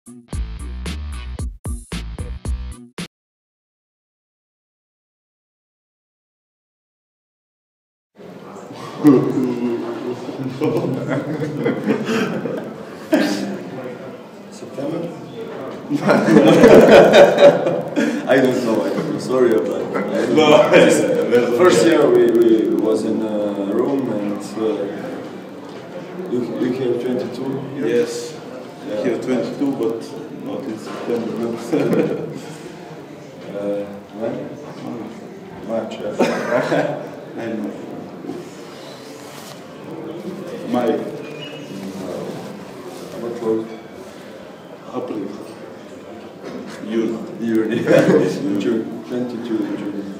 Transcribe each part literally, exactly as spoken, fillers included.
September? I don't know, I'm sorry about it. No, uh, first year we, we was in a room and uh, you, you have twenty-two here? Yes, yeah. I have twenty-two, but not in September. uh, when? March. I know. My what was April. June. June, yeah. June, twenty-two June.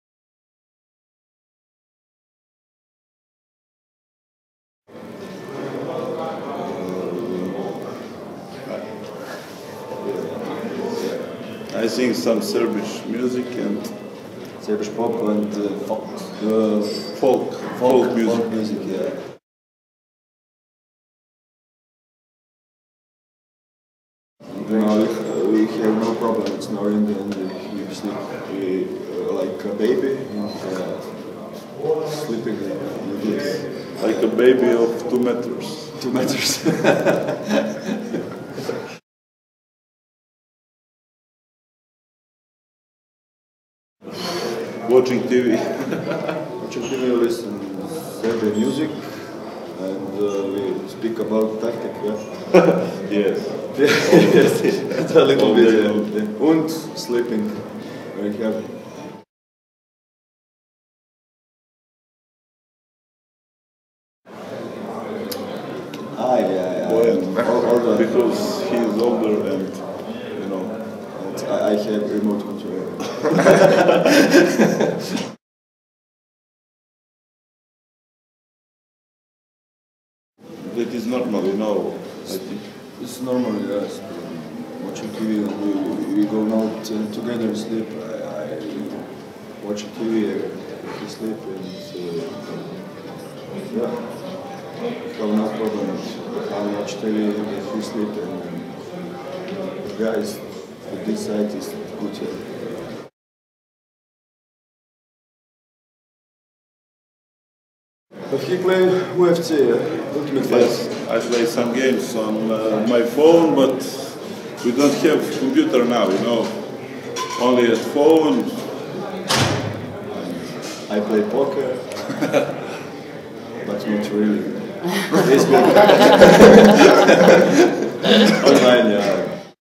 I sing some Serbish music and Serbish pop and uh, folk. Uh, folk, folk, folk music. Folk music, yeah. No, we have no problem with snoring and we sleep we, uh, like a baby and uh, sleeping like this. Like a baby of two meters. Two meters. Watching T V. Watching T V, we listen Serbian music and uh, we speak about tactic, yeah? Yes. Yes, it's a little All bit. day Yeah. long. Yeah. And sleeping, very happy. Ah, yeah, yeah. Well, all, all the, because he's older and, you know. and I, I have remote control. That is normal, you know, I think. It's normal, yes. Watching T V, and we, we go out uh, together and sleep. I, I watch T V, I sleep, and uh, yeah, have no problem. I watch T V, we sleep, and uh, guys, at this side is good. Yeah. But he play U F C, yeah? Ultimate Fight. Yes, I play some games on uh, my phone, but we don't have computer now, you know. Only at phone. I play poker, but not really. Facebook. Online, yeah.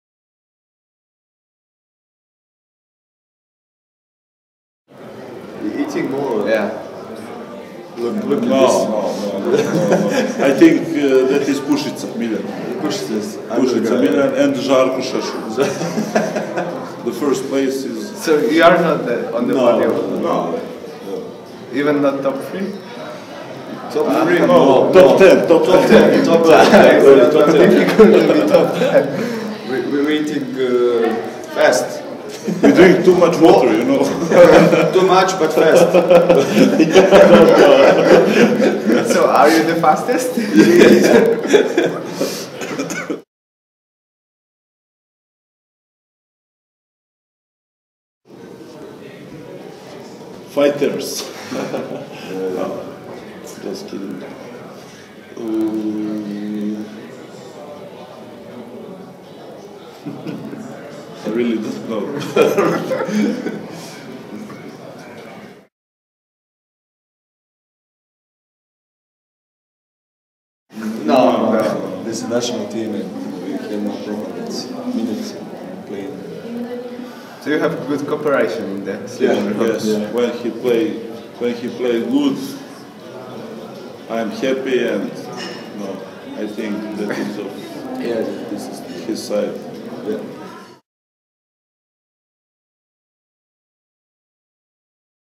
You're eating more? Yeah. Look, look No, at this. no, no, no, no. I think uh, that is Pušica Miljan. Push this. Pušica Miljan and Žarko Šešelj. The first place is... So you are not the, on the No, podium? No. Even not top three? Top Uh, three? No, top ten, top Top ten. ten. Top ten. It's Top not ten. difficult to be top ten. We, we're eating uh, fast. We drink too much water, you know. Too much, but fast. So are you the fastest? Fighters. No, just kidding. Um, I really don't know. No, no. This is national team and we have no problem. It's minutes playing. So you have good cooperation in the sleeping room? Yes, Yeah. when he play, when he play good, I'm happy, and no, I think that is of Yeah, this is his side. yeah.